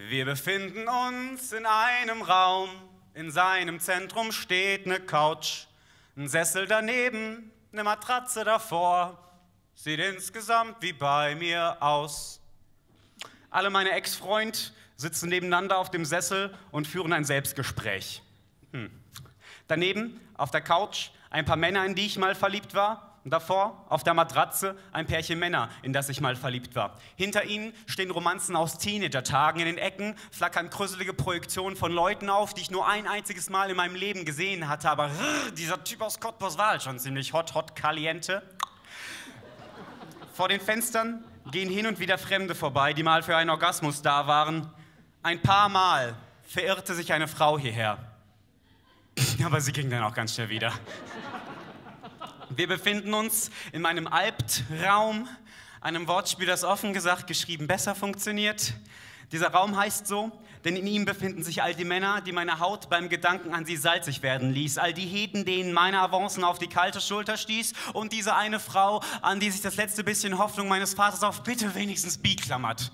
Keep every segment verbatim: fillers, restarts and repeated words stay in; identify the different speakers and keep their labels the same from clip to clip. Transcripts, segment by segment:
Speaker 1: Wir befinden uns in einem Raum, in seinem Zentrum steht eine Couch, ein Sessel daneben, eine Matratze davor, sieht insgesamt wie bei mir aus. Alle meine Ex-Freunde sitzen nebeneinander auf dem Sessel und führen ein Selbstgespräch. Hm. Daneben auf der Couch ein paar Männer, in die ich mal verliebt war. Und davor auf der Matratze ein Pärchen Männer, in das ich mal verliebt war. Hinter ihnen stehen Romanzen aus Teenager-Tagen. In den Ecken flackern krüsselige Projektionen von Leuten auf, die ich nur ein einziges Mal in meinem Leben gesehen hatte. Aber rrr, dieser Typ aus Cottbus war halt schon ziemlich hot, hot, caliente. Vor den Fenstern gehen hin und wieder Fremde vorbei, die mal für einen Orgasmus da waren. Ein paar Mal verirrte sich eine Frau hierher. Aber sie ging dann auch ganz schnell wieder. Wir befinden uns in meinem Albtraum, einem Wortspiel, das offen gesagt geschrieben besser funktioniert. Dieser Raum heißt so, denn in ihm befinden sich all die Männer, die meine Haut beim Gedanken an sie salzig werden ließ. All die Heten, denen meine Avancen auf die kalte Schulter stieß. Und diese eine Frau, an die sich das letzte bisschen Hoffnung meines Vaters auf bitte wenigstens bi klammert.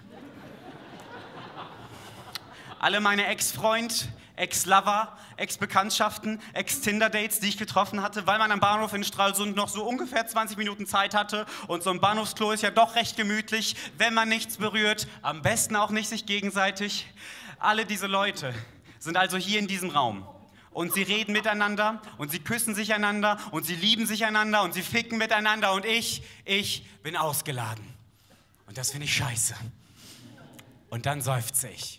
Speaker 1: Alle meine Ex-Freund, Ex-Lover, Ex-Bekanntschaften, Ex-Tinder-Dates, die ich getroffen hatte, weil man am Bahnhof in Stralsund noch so ungefähr zwanzig Minuten Zeit hatte und so ein Bahnhofsklo ist ja doch recht gemütlich, wenn man nichts berührt, am besten auch nicht sich gegenseitig. Alle diese Leute sind also hier in diesem Raum und sie reden miteinander und sie küssen sich einander und sie lieben sich einander und sie ficken miteinander und ich, ich bin ausgeladen. Und das finde ich scheiße. Und dann seufze ich.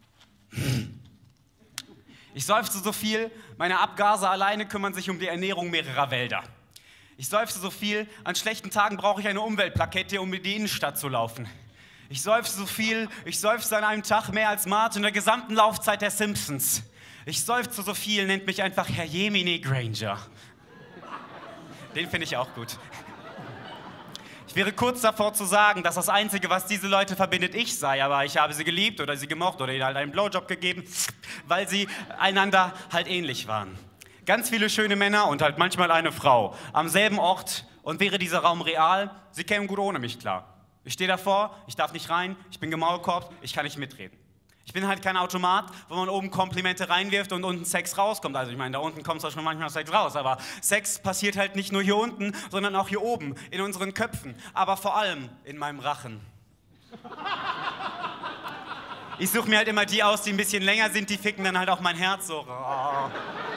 Speaker 1: Ich seufze so viel, meine Abgase alleine kümmern sich um die Ernährung mehrerer Wälder. Ich seufze so viel, an schlechten Tagen brauche ich eine Umweltplakette, um in die Innenstadt zu laufen. Ich seufze so viel, ich seufze an einem Tag mehr als Martin in der gesamten Laufzeit der Simpsons. Ich seufze so viel, nennt mich einfach Herr Jemini Granger. Den finde ich auch gut. Ich wäre kurz davor zu sagen, dass das Einzige, was diese Leute verbindet, ich sei, aber ich habe sie geliebt oder sie gemocht oder ihnen halt einen Blowjob gegeben, weil sie einander halt ähnlich waren. Ganz viele schöne Männer und halt manchmal eine Frau am selben Ort und wäre dieser Raum real, sie kämen gut ohne mich klar. Ich stehe davor, ich darf nicht rein, ich bin gemaulkorbt, ich kann nicht mitreden. Ich bin halt kein Automat, wo man oben Komplimente reinwirft und unten Sex rauskommt. Also ich meine, da unten kommt zwar schon manchmal Sex raus, aber Sex passiert halt nicht nur hier unten, sondern auch hier oben, in unseren Köpfen, aber vor allem in meinem Rachen. Ich suche mir halt immer die aus, die ein bisschen länger sind, die ficken dann halt auch mein Herz so. Oh.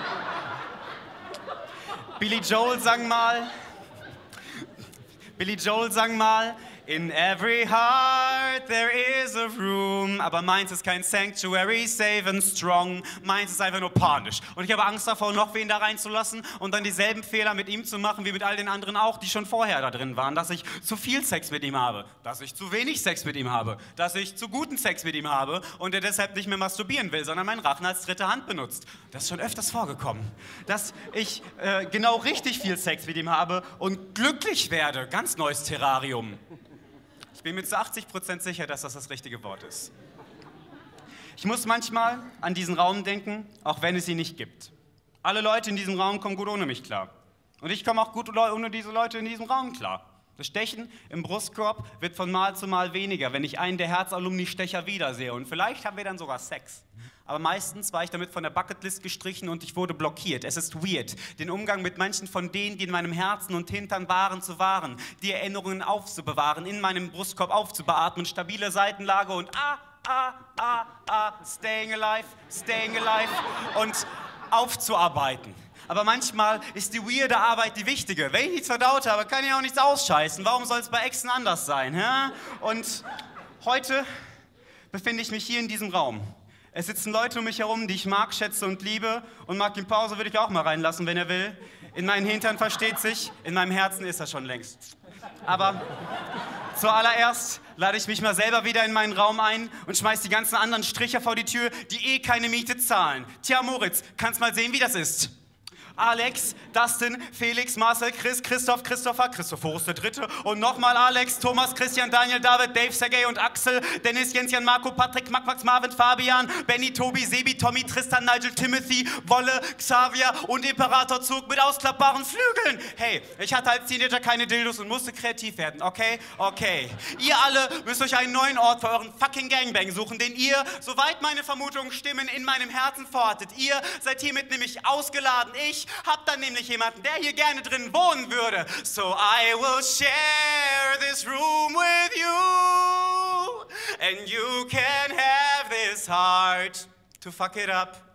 Speaker 1: Billy Joel sang mal, Billy Joel sang mal, in every heart there is a room. Aber meins ist kein Sanctuary, safe and strong. Meins ist einfach nur panisch. Und ich habe Angst davor, noch wen da reinzulassen und dann dieselben Fehler mit ihm zu machen, wie mit all den anderen auch, die schon vorher da drin waren. Dass ich zu viel Sex mit ihm habe, dass ich zu wenig Sex mit ihm habe, dass ich zu guten Sex mit ihm habe und er deshalb nicht mehr masturbieren will, sondern meinen Rachen als dritte Hand benutzt. Das ist schon öfters vorgekommen. Dass ich äh, genau richtig viel Sex mit ihm habe und glücklich werde. Ganz neues Terrarium. Ich bin mir zu achtzig Prozent sicher, dass das das richtige Wort ist. Ich muss manchmal an diesen Raum denken, auch wenn es ihn nicht gibt. Alle Leute in diesem Raum kommen gut ohne mich klar. Und ich komme auch gut ohne diese Leute in diesem Raum klar. Das Stechen im Brustkorb wird von Mal zu Mal weniger, wenn ich einen der Herz-Alumni-Stecher wiedersehe. Und vielleicht haben wir dann sogar Sex. Aber meistens war ich damit von der Bucketlist gestrichen und ich wurde blockiert. Es ist weird, den Umgang mit manchen von denen, die in meinem Herzen und Hintern waren, zu wahren, die Erinnerungen aufzubewahren, in meinem Brustkorb aufzubeatmen, stabile Seitenlage und ah, ah, ah, ah, staying alive, staying alive und aufzuarbeiten. Aber manchmal ist die weirde Arbeit die wichtige. Wenn ich nichts verdaut habe, kann ich auch nichts ausscheißen. Warum soll es bei Exen anders sein? Hä? Und heute befinde ich mich hier in diesem Raum. Es sitzen Leute um mich herum, die ich mag, schätze und liebe. Und Martin Pause würde ich auch mal reinlassen, wenn er will. In meinen Hintern versteht sich, in meinem Herzen ist er schon längst. Aber zuallererst lade ich mich mal selber wieder in meinen Raum ein und schmeiß die ganzen anderen Stricher vor die Tür, die eh keine Miete zahlen. Tja, Moritz, kannst mal sehen, wie das ist. Alex, Dustin, Felix, Marcel, Chris, Christoph, Christopher, Christophorus der Dritte und nochmal Alex, Thomas, Christian, Daniel, David, Dave, Sergej und Axel, Dennis, Jens, Jan, Marco, Patrick, Max, Max, Marvin, Fabian, Benny, Tobi, Sebi, Tommy, Tristan, Nigel, Timothy, Wolle, Xavier und Imperator-Zug mit ausklappbaren Flügeln. Hey, ich hatte als Teenager keine Dildos und musste kreativ werden, okay? Okay. Ihr alle müsst euch einen neuen Ort für euren fucking Gangbang suchen, den ihr, soweit meine Vermutungen stimmen, in meinem Herzen verortet. Ihr seid hiermit nämlich ausgeladen. Ich hab dann nämlich jemanden, der hier gerne drin wohnen würde. So I will share this room with you and you can have this heart to fuck it up.